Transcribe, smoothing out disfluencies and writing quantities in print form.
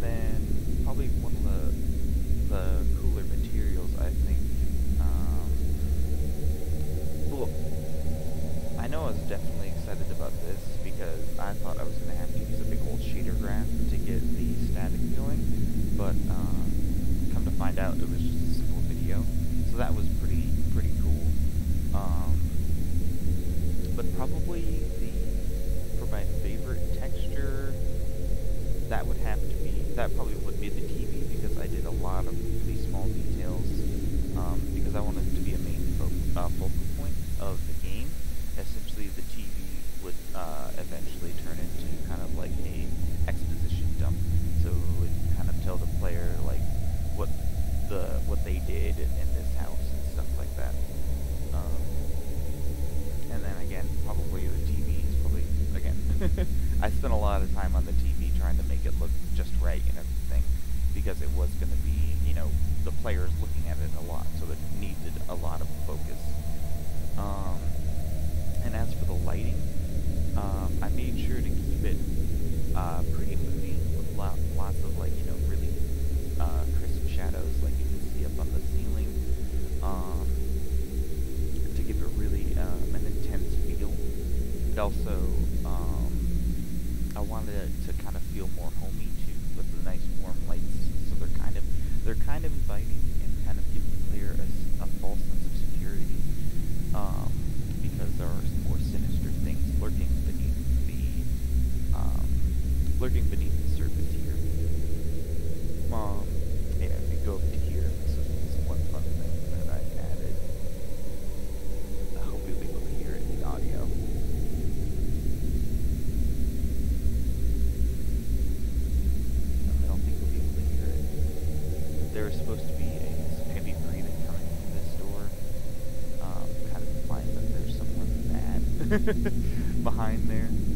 then probably one of the cooler materials, I think. Well, I know I was definitely excited about this because I thought I was going to have to use a big old shader graph to get the static going, but come to find out it was just a simple video, so that was pretty cool. But probably for my favorite texture, that probably would be the TV, because I did a lot of really small details, because I wanted it to be a main focal point of the game. Essentially, the TV would eventually turn into kind of like a exposition dump, so it would kind of tell the player like what they did in this house and stuff like that. And then again, probably the TV is probably again. I spent a lot of time on the TV trying to make it look just right and everything, because it was going to be, the players looking at it a lot, so it needed a lot of focus. And as for the lighting, I made sure to keep it pretty moody with lots of really crisp shadows, like you can see up on the ceiling, to give it really an intense feel. It also, I wanted it to kind of feel more homey too, with the nice warm lights. So they're kind of inviting and kind of giving the player a false sense of security, because there are some more sinister things lurking beneath the surface here. Yeah, if we go up to here, this is one fun thing that I added. I hope you'll be able to hear it in the audio. I don't think you'll be able to hear it. There is supposed to be some heavy breathing coming from this door, kind of implying that there's someone bad behind there.